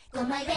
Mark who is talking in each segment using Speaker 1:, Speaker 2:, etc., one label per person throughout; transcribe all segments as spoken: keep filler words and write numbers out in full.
Speaker 1: 止まれ止まれ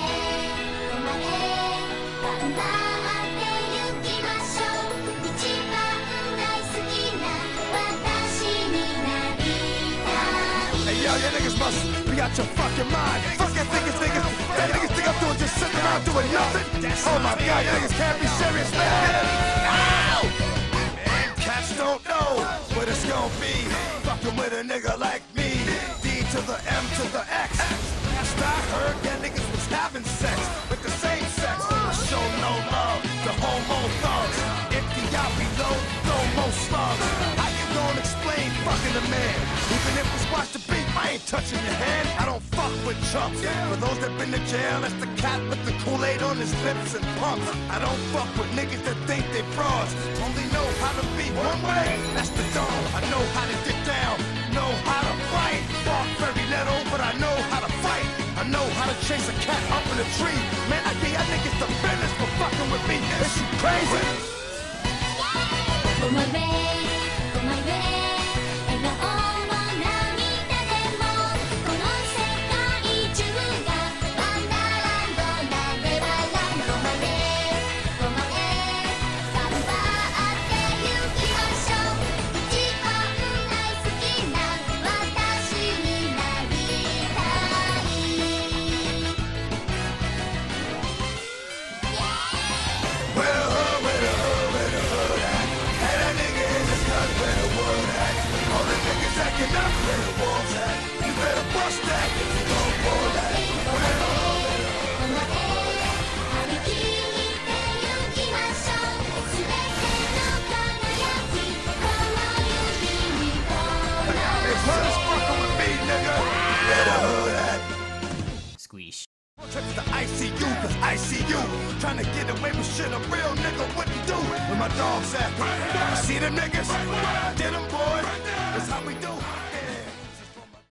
Speaker 1: 頑張って行きましょう一番大好きな私になりたい
Speaker 2: Hey yo, you niggas must be out your fucking mind. Fucking niggas, niggas. That niggas think I'm doing just sitting around doing nothing. Oh my god, you niggas can't be serious, man. Ow! Man, cats don't know what it's gonna be. Fucking with a nigga like me. D to the M to the X. Last I heard, yeah, niggas was having sex with the same sex. I show no love to homo thugs. Empty out below, no more slugs. How you gonna explain fucking a man? Even if it's watch the beat, I ain't touching your hand. I don't fuck with chumps. For those that been to jail, that's the cat with the Kool-Aid on his lips and pumps. I don't fuck with niggas that think they frauds. Only know how to be one way, that's the dome. I know how to get down, know how to fight. Walk very little, but I know how to fight. I know how to chase a cat up in a tree. Man, I think I think it's the business for fucking with me. Is you crazy?
Speaker 1: 止まれ止まれ笑顔も涙でもこの世界中がワンダーランドなネバーランド止まれ止まれ頑張って行きましょう一番大好きな私になりたい
Speaker 2: Where the hood, where the hood, where the hood at? Hey, that nigga in this cut, where the wood at? All the niggas acting up, where the wolves at? You better bust that if you gon' pull that. Where the hood, where the hood?
Speaker 1: 止まれ張り切って行きましょうすべての輝きこの指に込め
Speaker 2: If hood's fucking with me, nigga, where the hood at?
Speaker 3: Squeeze.
Speaker 2: Trip to the I C U, cause I see you trying to get away with shit a real nigga wouldn't do. Where my dogs at? I see them niggas.